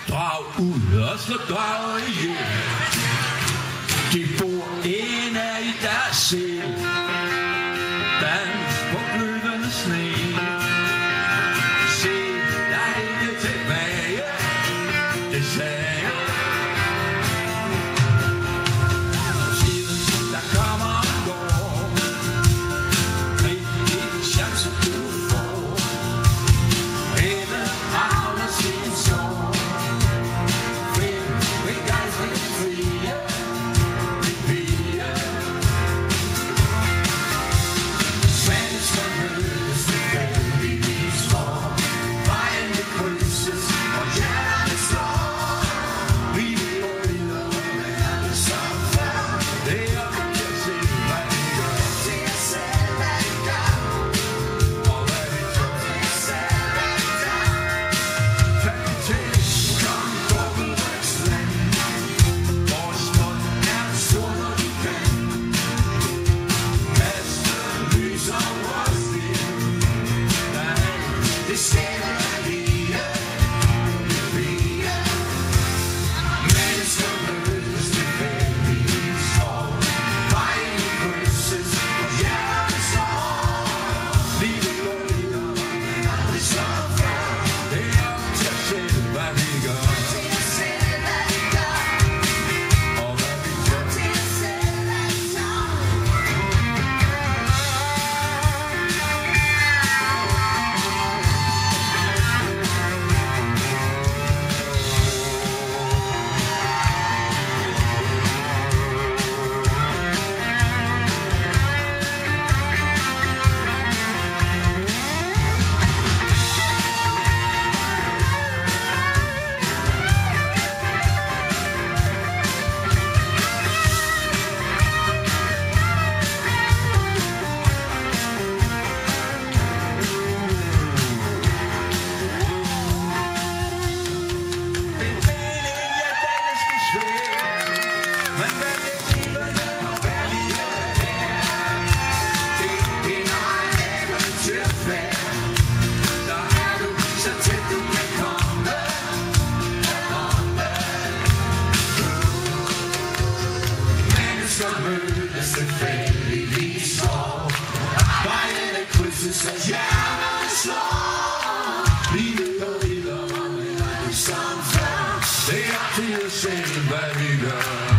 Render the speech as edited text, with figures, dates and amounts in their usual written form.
Drag ud og slå drager ihjel. De bor inde i deres sjæl. Dans på glødende sne. Se dig ikke tilbage. Det sagde jeg. Tiden der kommer og går. Grib en chance du får. Hele havner sin sorg. Find begejstring frie. Mennesker mødes tilfældigvis for. Vejen krydses og hjerterne slår. Vi går videre med alle som før. Det er op til at se hvad vi gør. Til at se hvad vi gør. Og hvad vi tror. Til at se hvad vi gør. Tag til, kom dobbeltvækstland. Vores mund er stor når vi kan. Kaste lys over sten. Nej, det skal være lige. Mennesker mødes tilfældigvis for. Vejen krydses og hjertet slår. Livet går videre, men aldrig som før. Det er op til at se hvad vi gør. Til at se hvad vi gør. Og hvad vi tror. Til at se hvad vi tror. Det er til at se hvad vi gør.